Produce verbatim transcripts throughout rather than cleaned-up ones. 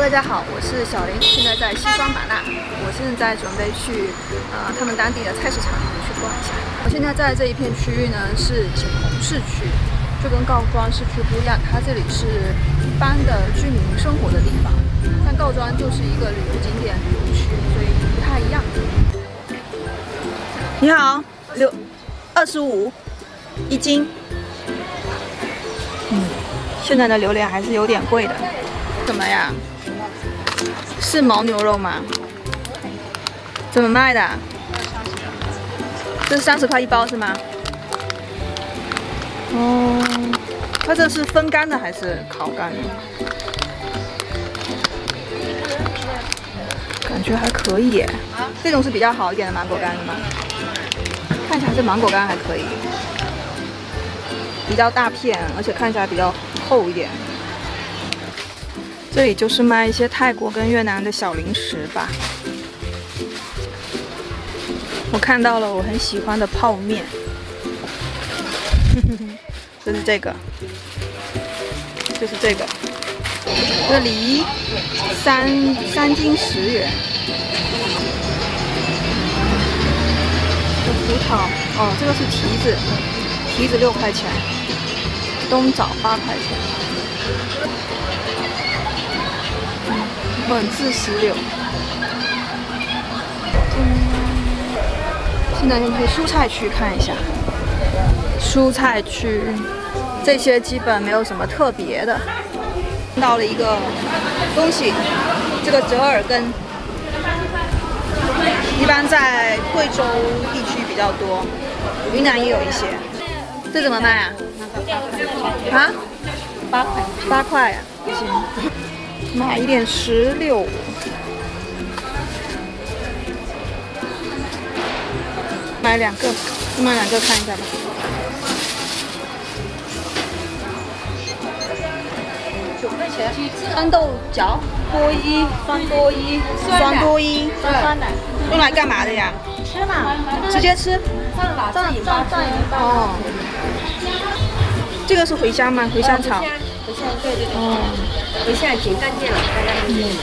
大家好，我是小林，现在在西双版纳。我现在准备去呃他们当地的菜市场里面去逛一下。我现在在这一片区域呢是景洪市区，就跟告庄市区不一样，它这里是一般的居民生活的地方，但告庄就是一个旅游景点旅游区，所以不太一样。你好，六二十五一斤。嗯，现在的榴莲还是有点贵的。怎么呀？是牦牛肉吗？怎么卖的？这是三十块一包是吗？哦，它这是风干的还是烤干的？感觉还可以耶。这种是比较好一点的芒果干的吗？看起来这芒果干还可以，比较大片，而且看起来比较厚一点。这里就是卖一些泰国跟越南的小零食吧。我看到了我很喜欢的泡面，就是这个，就是这个，这梨三三斤十元。这葡萄，哦，这个是提子，提子六块钱，冬枣八块钱。本质石榴。嗯，现在就去蔬菜区看一下。蔬菜区这些基本没有什么特别的。到了一个东西，这个折耳根，一般在贵州地区比较多，云南也有一些。这怎么卖啊？啊？八块。八块呀、啊，行。买一点石榴，买两个，买两个看一下吧。九块钱。酸豆角，多一，酸多一，酸多一，酸酸的。用来干嘛的呀？吃嘛，直接吃。蘸吧，蘸饮吧，蘸饮吧。哦。这个是茴香吗？茴香草。茴香，对对对。哦。茴香挺干净了，大家都愿意买。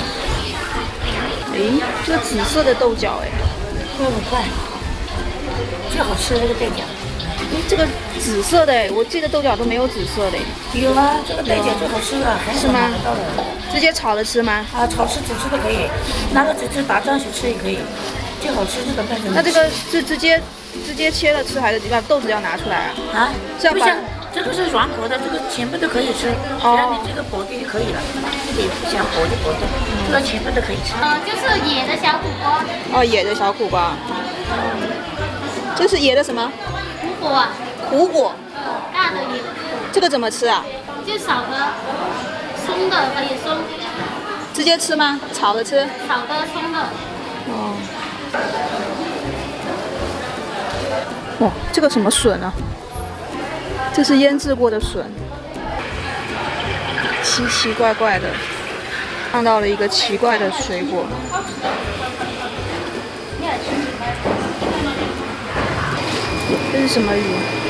哎，这个紫色的豆角，哎，这很快，最好吃的这个豆角。哎，这个紫色的，哎，我记得豆角都没有紫色的。有啊，这个豆角最好吃了，是吗？直接炒着吃吗？啊，炒吃、煮吃都可以，拿个直接打浆去吃也可以，最好吃这个豆角。那这个是直接直接切了吃，还是把豆子要拿出来啊？啊，是要把。这个是软壳的，这个全部都可以吃。只要你这个薄的就可以了，这里不想薄的薄的，这个全部都可以吃。呃，就是野的小苦瓜。哦，野的小苦瓜。这是野的什么？苦果。苦果。呃，大的野的。这个怎么吃啊？就炒的，松的可以松。直接吃吗？炒着吃？炒的松的。哦。哇，这个什么笋啊？这是腌制过的笋，奇奇怪怪的，看到了一个奇怪的水果。这是什么鱼？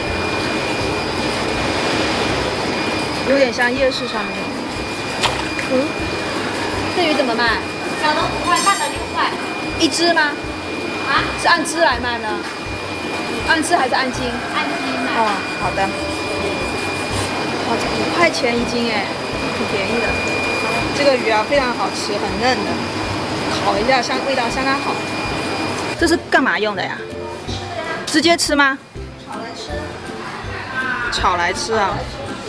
有点像夜市上面。嗯，这鱼怎么卖？小的五块，大的六块。一只吗？啊？是按只来卖呢？按只还是按斤？按斤买。哦，好的。哇，五块钱一斤哎，挺便宜的。这个鱼啊非常好吃，很嫩的，烤一下香味道相当好。这是干嘛用的呀？直接吃吗？炒来吃。炒来吃啊。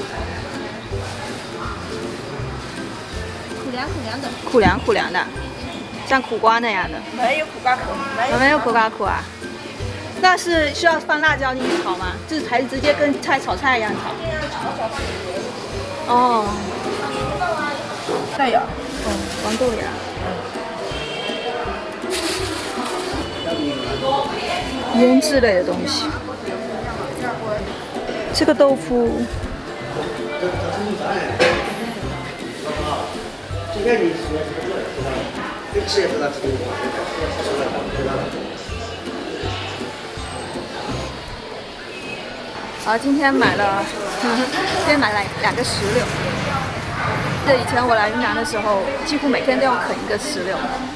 苦凉苦凉的。苦凉苦凉的，像苦瓜那样的。没有苦瓜苦。没有苦瓜苦啊。那是需要放辣椒进去炒吗？就是还是直接跟菜炒菜一样炒？哦。带芽。哦，黄豆芽。嗯。腌制类的东西。这个豆腐。好，今天买了，今天买了两个石榴， 得以前我来云南的时候，几乎每天都要啃一个石榴。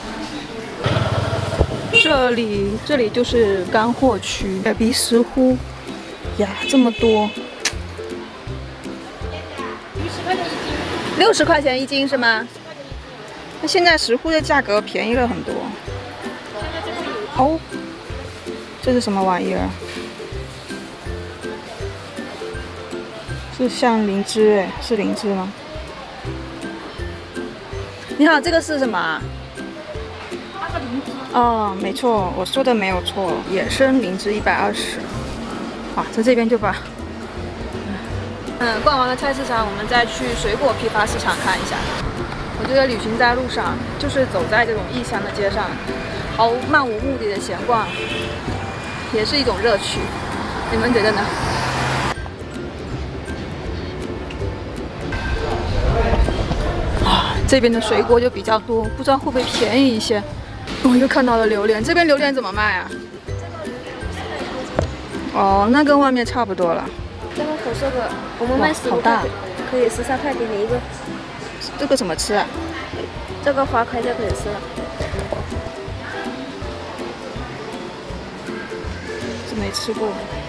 这里，这里就是干货区，海鼻石斛呀，这么多，六十块钱一斤是吗？那现在石斛的价格便宜了很多。哦，这是什么玩意儿？是像灵芝哎，是灵芝吗？你好，这个是什么啊？哦，没错，我说的没有错，野生灵芝一百二十。啊，在这边就把，嗯，逛完了菜市场，我们再去水果批发市场看一下。我觉得旅行在路上，就是走在这种异乡的街上，毫漫无目的的闲逛，也是一种乐趣。你们觉得呢？啊，这边的水果就比较多，不知道会不会便宜一些。我又看到了榴莲，这边榴莲怎么卖啊？哦，那跟外面差不多了。 这个红色的，我们卖十五块，可以十三块给你一个。 这个怎么吃啊？ 这个花开就可以吃了。 这没吃过。